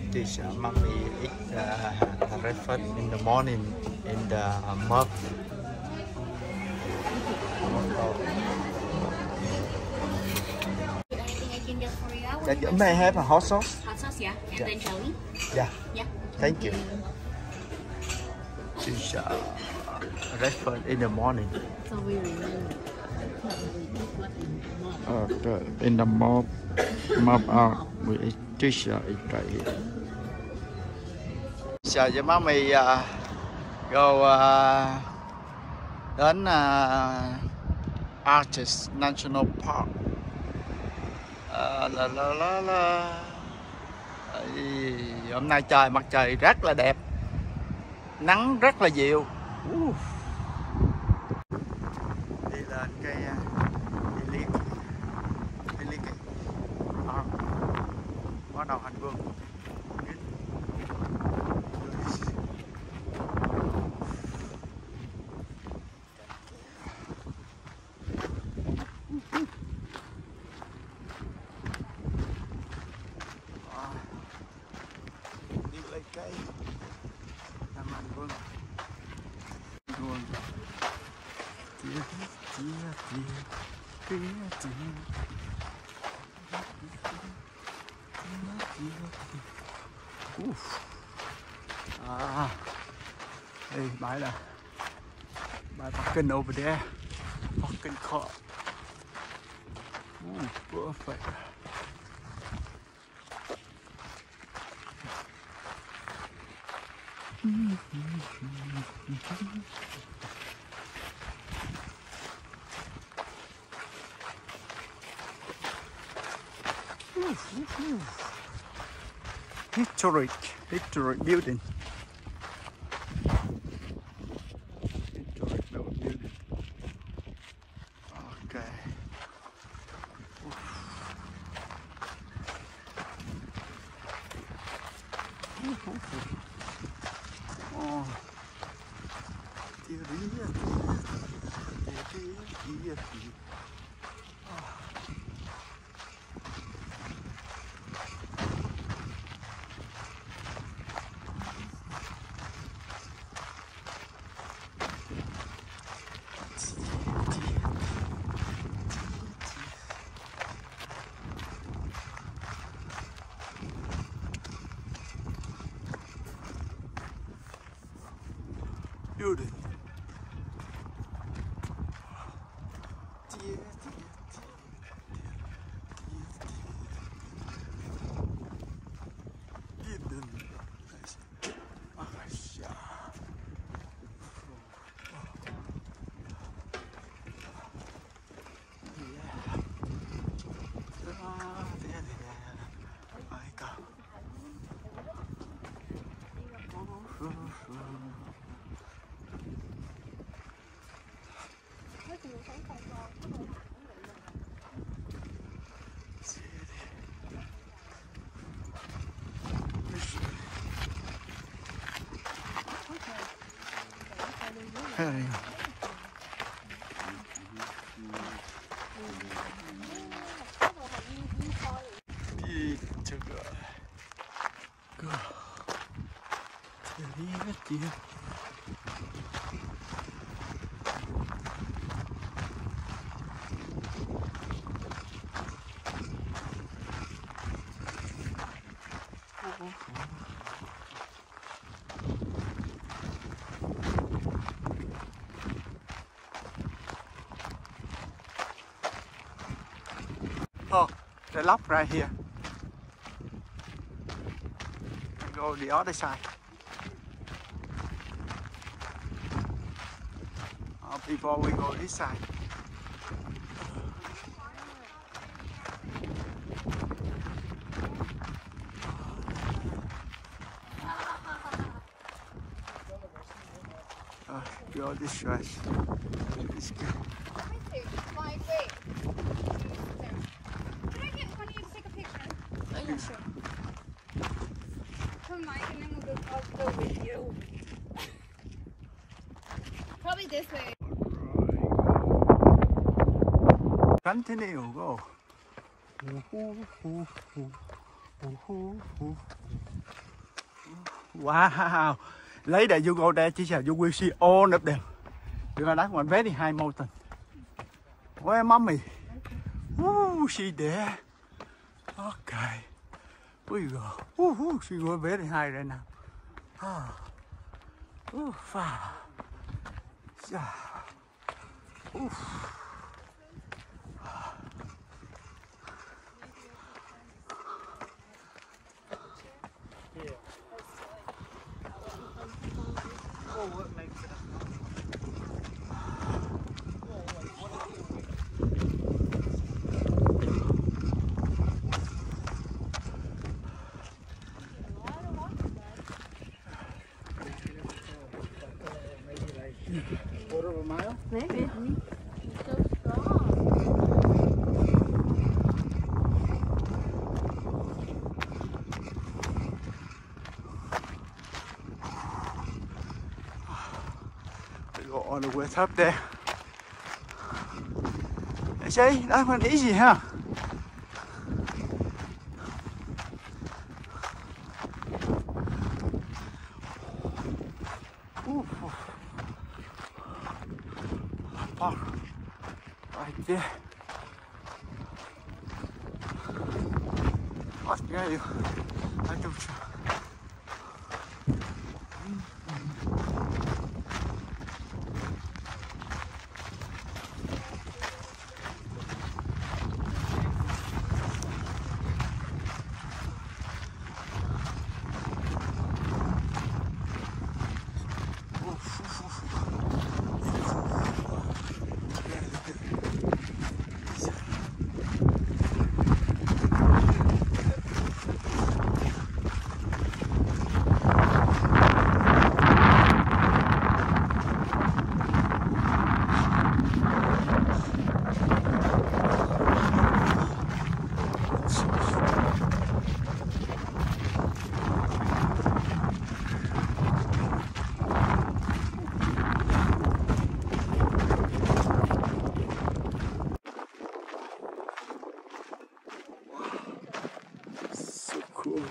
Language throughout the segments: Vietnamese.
This mommy eat breakfast in the morning in the mug. Anything I can get for you? That may have a hot sauce. Hot sauce, yeah. And then jelly. Yeah. Yeah. Thank you. This breakfast in the morning. So we remember. In the mob we eat this eat right here. Giờ với má mì go đến Arches National Park. Hôm nay trời mặt trời rất là đẹp, nắng rất là dịu. Đi lên cái bắt đầu hành vương. Đi lấy cây làm hành vương. Hey, bãi parking over there. Parking car. Perfect. Historic building. Historic building. Okay. Oh. Building. Oh, the lock right here. Go the other side. Before we go this side. Go this way. It's good. Sure. Come Mike and then I'll go with you. Probably this way. Continue, go. Wow. Later you go there, teacher. You will see all of them. Because that one very high mountain. Where mommy? Ooh, she there. Okay. We go. Ooh, she go very high right now. Ah. Ooh, far. Yeah. Ooh. Quarter of a mile? Maybe. So strong. We go on the way up there. You see, that one easy, huh? Ooh. Oh, right there. What's behind you? I don't know. So cool.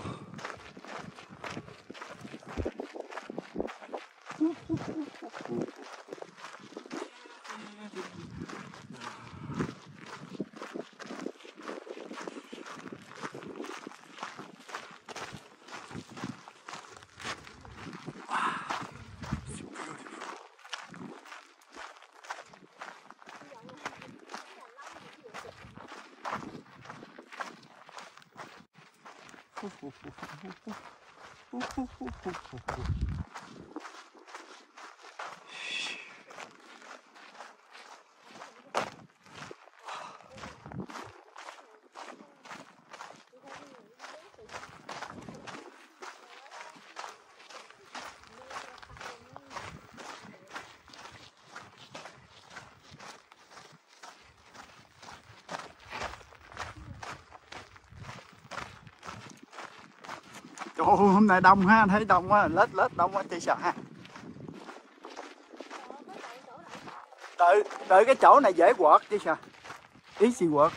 Trời ơi, hôm nay đông ha, thấy đông quá, lết đông quá chị sợ ha. Đợi cái chỗ này dễ quật chứ sao. Ý gì quật.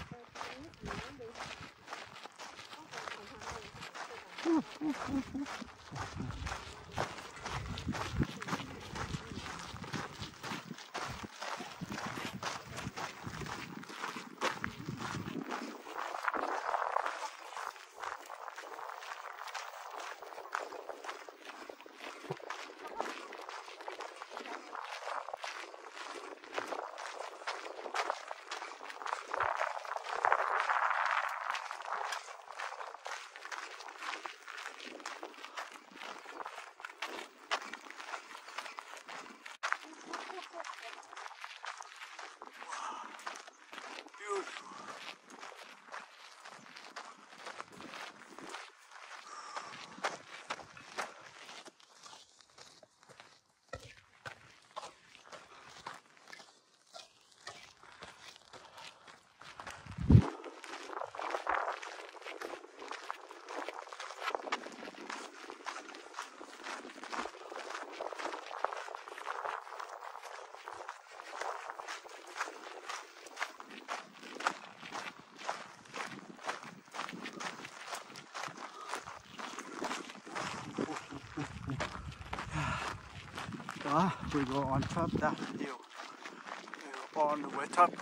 We go on top that hill. We go on the way top.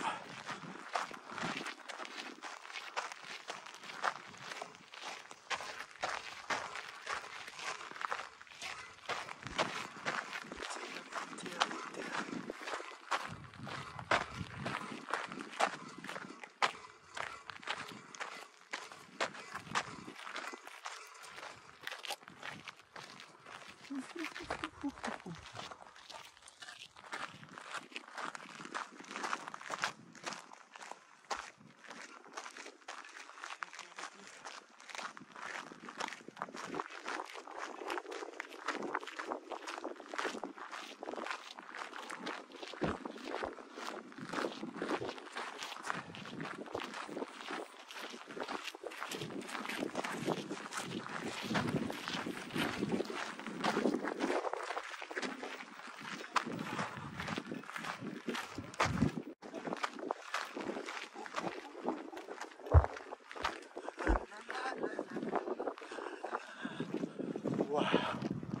Wow.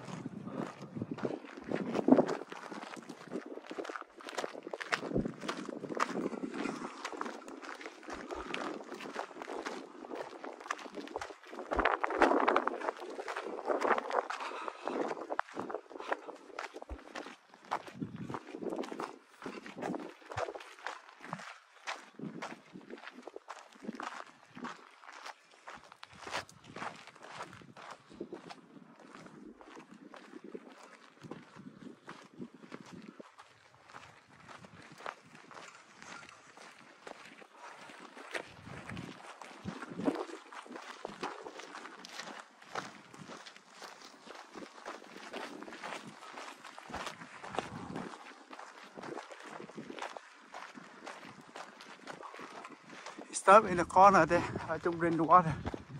Stop in the corner there, ở trong rainwater.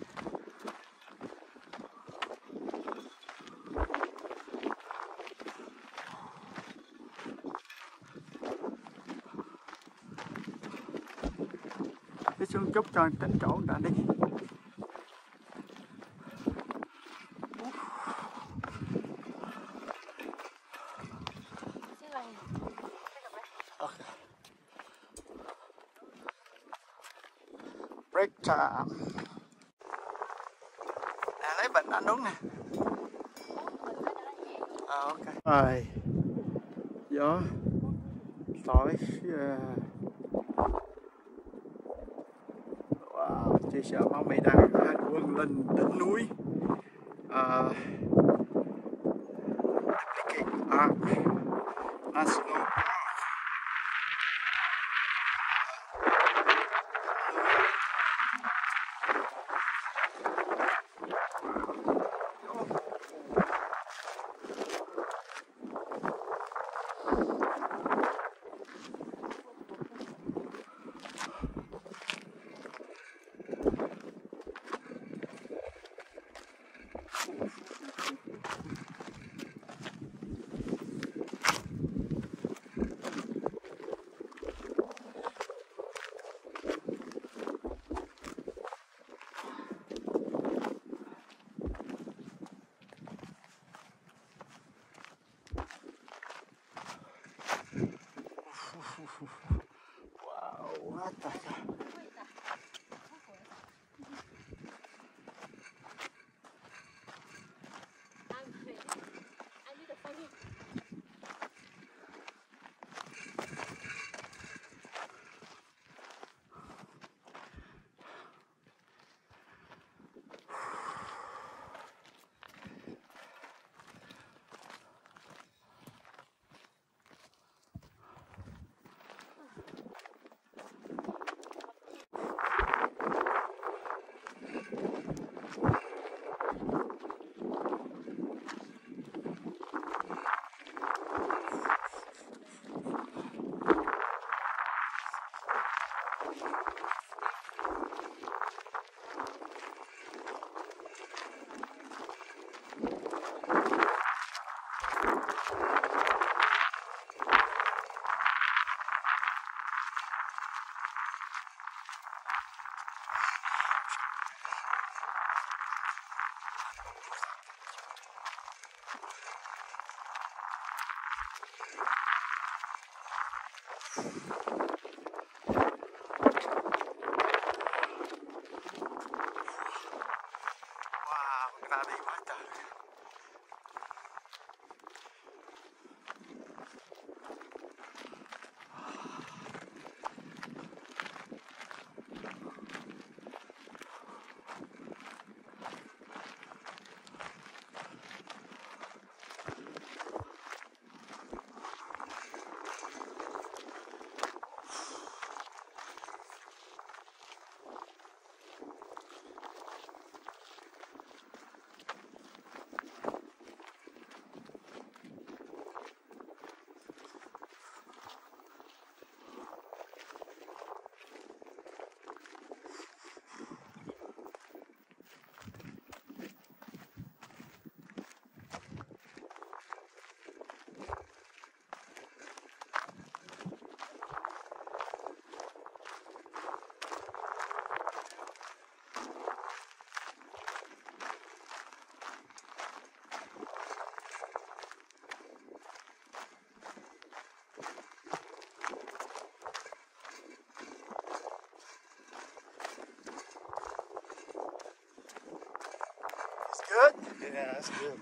Đi xuống chút cho tỉnh chỗ đã đi. Okay. Break time. Nè lấy bình anh uống nè. Ok. Rồi. Gió tối. Wow, chia sẻ mong mày đang vươn lên đỉnh núi. Arc National Park. Wow, what the hell? đi quá trời. Good? Yeah, that's good.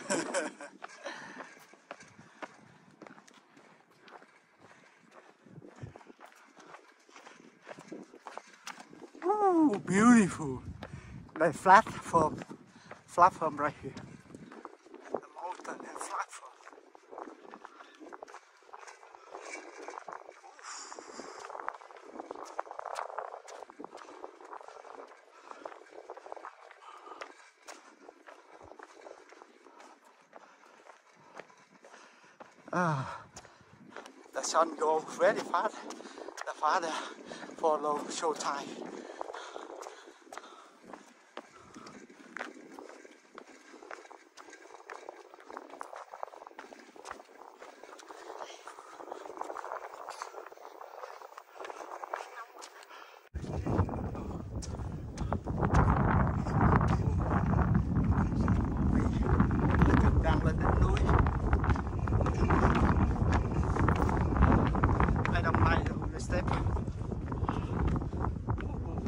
Ooh, beautiful. The flat farm right here. The mountain and flat farm. The sun goes very fast. The father follow show time. Đang lên đỉnh núi. I don't mind the step.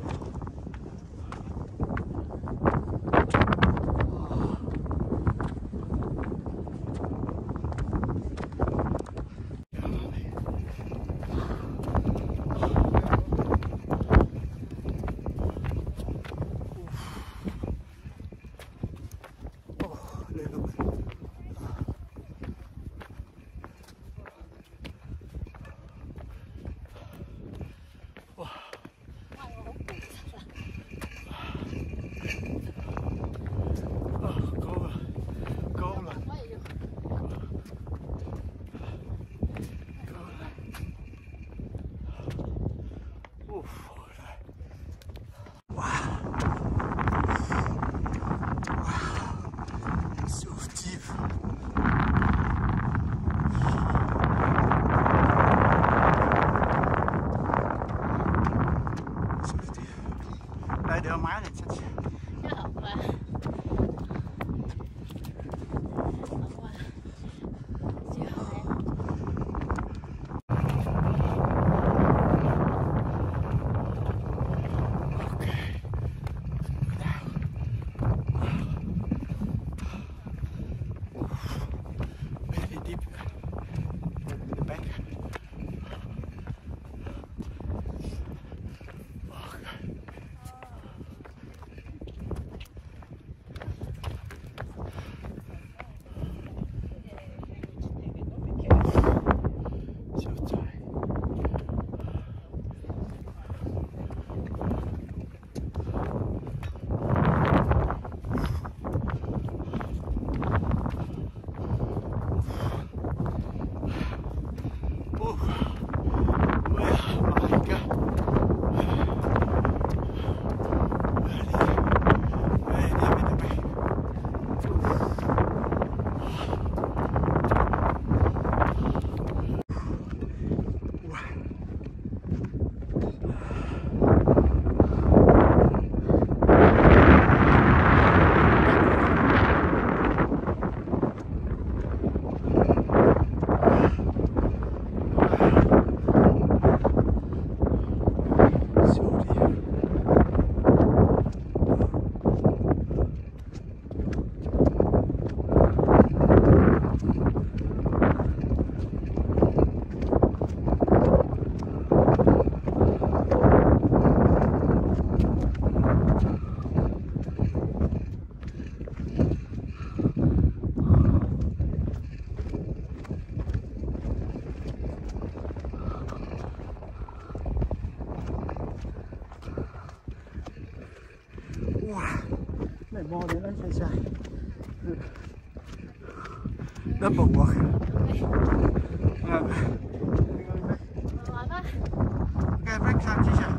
Double work. Bye bye. Okay, break time, teacher.